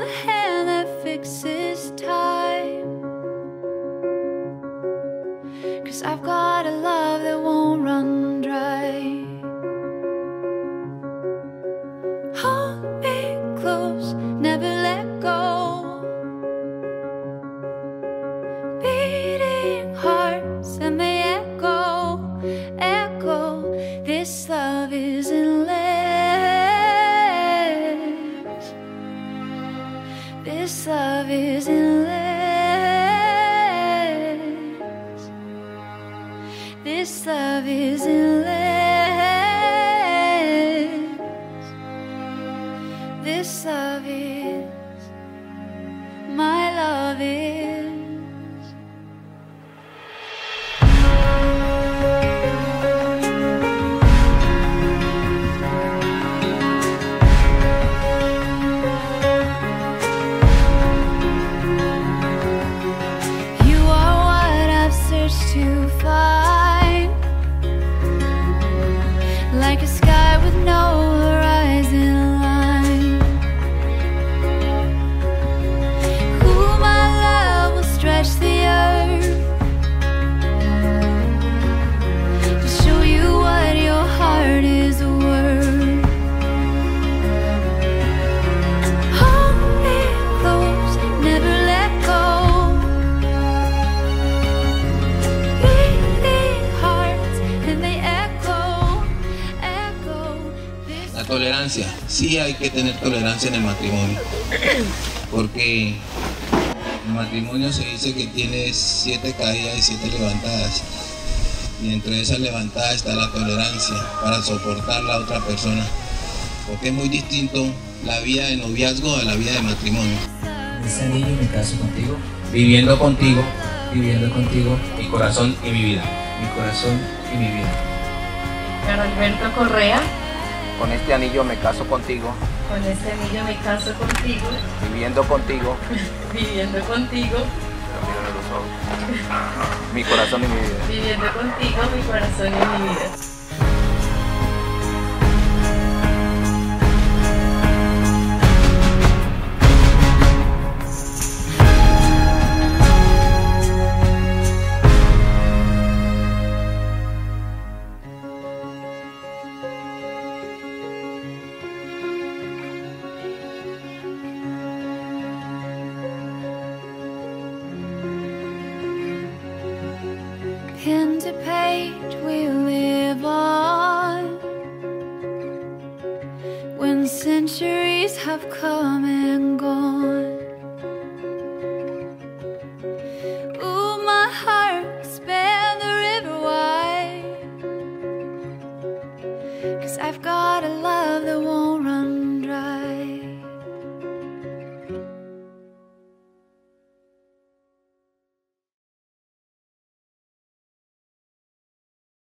the hand that fixes time. 'Cause I've got a love that won't run dry. Hold me close, never let go. Beating hearts and they echo, echo. This love is endless. This love is endless. This love is endless. This love is, my love is. You are what I've searched to find, like a sky with no horizon line. Ooh, my love will stretch the earth to show you what your heart is worth. Hold me close, never let go. Beating hearts and they echo, echo. This La tolerancia, sí hay que tener tolerancia en el matrimonio, porque el matrimonio se dice que tiene 7 caídas y 7 levantadas, y dentro de esas levantadas está la tolerancia para soportar a la otra persona, porque es muy distinto la vida de noviazgo a la vida de matrimonio. Este anillo me caso contigo, Viviendo contigo, mi corazón y mi vida. mi corazón y mi vida. Caralberto Correa, Con este anillo me caso contigo, con este anillo me caso contigo, viviendo contigo, viviendo contigo, mi corazón y mi vida. viviendo contigo, mi corazón y mi vida. pen to page we live on. When centuries have come and gone,